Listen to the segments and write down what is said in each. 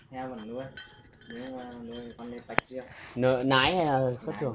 heo mình nuôi, nhưng mà nuôi con này tách riêng. Nái hay là xuất chuồng?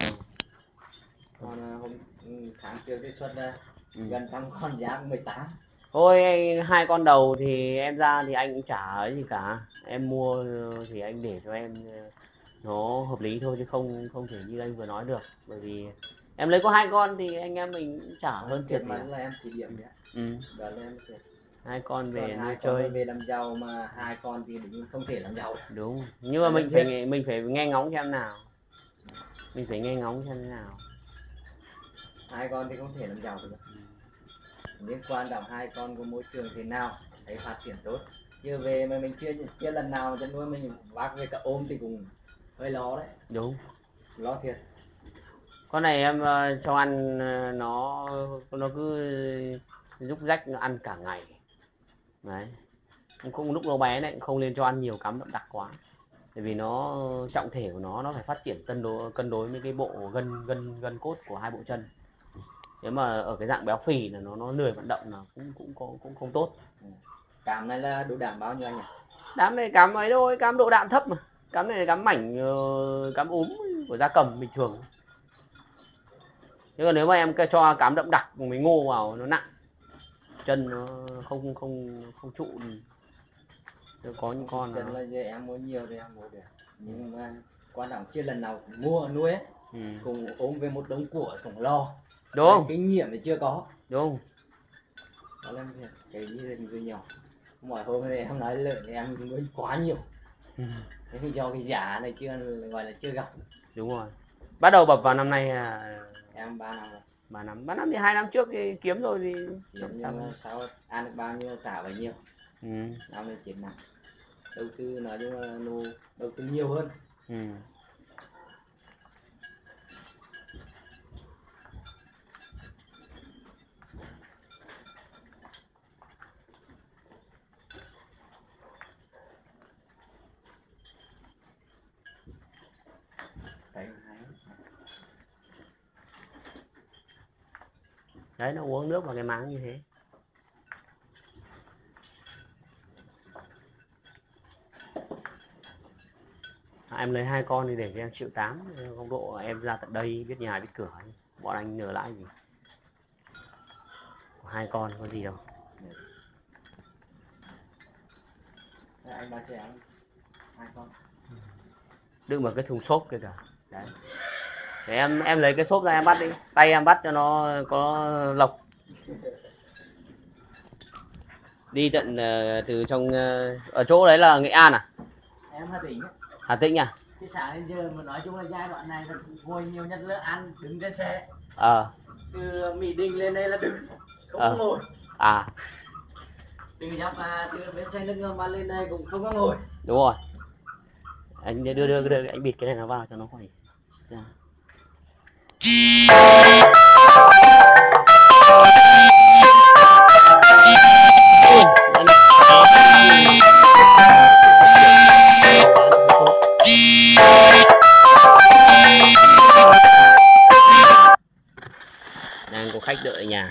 Còn tháng trước thì xuất gần trăm con giá 18. Thôi 2 con đầu thì em ra thì anh cũng chả ấy gì cả, em mua thì anh để cho em nó hợp lý thôi chứ không không thể như anh vừa nói được, bởi vì em lấy có 2 con thì anh em mình cũng chả hơn thiệt gì. Là em chỉ điểm đấy. Đó là em thiệt. 2 con về nuôi 2 chơi con về làm giàu mà 2 con thì đúng không thể làm giàu. đúng, nhưng mà mình phải nghe ngóng xem nào, mình phải nghe ngóng xem thế nào. 2 con thì không thể làm giàu được. Nhưng quan trọng 2 con của môi trường thế nào thấy phát triển tốt, chưa về mà mình chưa lần nào chăn nuôi mình bác về cả ôm thì cũng hơi lo đấy. Đúng, lo thiệt. con này em cho ăn nó cứ rúc rách nó ăn cả ngày đấy, không lúc nó bé này không nên cho ăn nhiều cám đậm đặc quá, bởi vì nó trọng thể của nó phải phát triển cân đối với cái bộ gân cốt của 2 bộ chân. Nếu mà ở cái dạng béo phì là nó lười vận động là cũng không tốt. Cám này là độ đạm bao nhiêu anh nhỉ? Đám này cám ấy thôi, cám độ đạm thấp mà, cám này là cám mảnh, cám úm của gia cầm bình thường. Thế còn nếu mà em cho cám đậm đặc với ngô vào nó nặng, chân nó không trụ đi. Có những con chân là giờ em mua nhiều thì em mua được, nhưng mà quan trọng chưa lần nào mua nuôi ấy, cùng ôm về một đống của cũng lo. Đúng không? Kinh nghiệm thì chưa có. Đúng. Đó là cái gì thì nhỏ. Mọi hôm thì em nói lợn thì em nuôi quá nhiều. Thế thì do cái giá này chưa gọi là chưa gặp. Đúng rồi. Bắt đầu bập vào năm nay em 3 năm rồi. 3 năm thì 2 năm trước thì kiếm rồi thì nhưng mà sao ăn được bao nhiêu trả bấy nhiêu. Năm nay 9 năm. Đầu tư nói chung là đầu tư nhiều hơn. Đấy, nó uống nước vào cái máng như thế. Em lấy 2 con thì để cho em 1.8 triệu, không độ em ra tận đây biết nhà biết cửa, bọn anh nhờ lãi gì. 2 con có gì đâu. Anh bán cho em 2 con. Đựng vào cái thùng xốp kia cả. Đấy. Để em lấy cái xốp ra em bắt đi, tay em bắt cho nó có lộc. Đi tận từ trong ở chỗ đấy là Nghệ An à? Em Hà Tĩnh. Hà Tĩnh à? Cái xã đến giờ mà nói chung là giai đoạn này là ngồi nhiều nhất là ăn đứng trên xe. Từ Mỹ Đình lên đây là đứng, không có ngồi. Từ dọc từ bến xe nước ngầm mà lên đây cũng không có ngồi. Đúng rồi. Anh đưa anh bịt cái này nó vào cho nó khỏi ra. Đang có khách đợi ở nhà.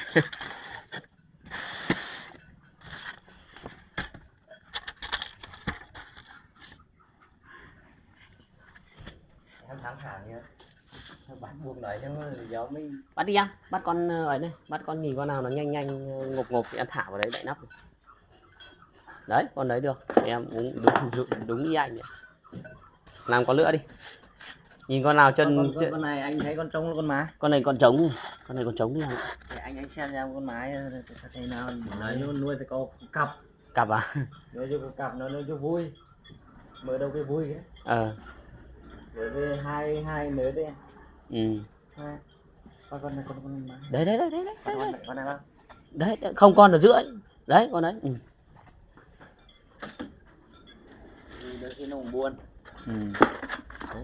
Em thắng hẳn nhá. Bắt buộc nói cho gió mới Bắt đi em, bắt con ấy này, bắt con nhìn con nào nó nhanh ngộp thì em thả vào đấy đậy nắp. Đấy, con đấy được. Em uống đúng như anh ấy. Làm con lnữa đi. Nhìn con nào chân con này anh thấy con trống là con má. Con này còn trống. Con này còn trống đi không? Anh xem ra con má thế nào nói nuôi thì có cặp. Cặp à? Nuôi cho có cặp nó nuôi cho vui. Mở đầu cái vui cái. Đối với hai nữa đi. Con này con má. Đấy. Con này không? Đấy, không con ở giữa. Đấy, con đấy. Đôi khi nó cũng buồn. Đấy.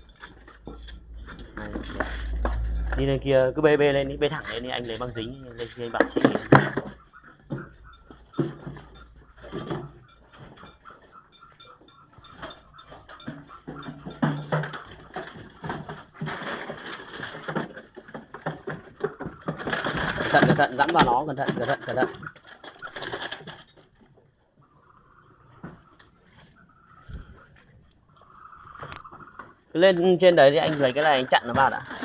Đi lên kia cứ bê lên đi, bê thẳng lên đi, anh lấy băng dính lên kia anh bảo chị. Cẩn thận dẫm vào nó, cẩn thận. Lên trên đấy thì anh lấy cái này anh chặn nó vào đã.